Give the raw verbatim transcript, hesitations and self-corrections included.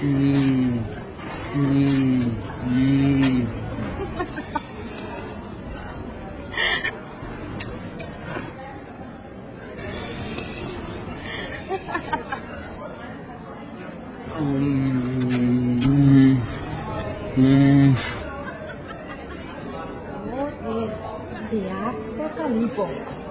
음, 음, 음. 음, 음. Oh, eh, dia apa kali kok?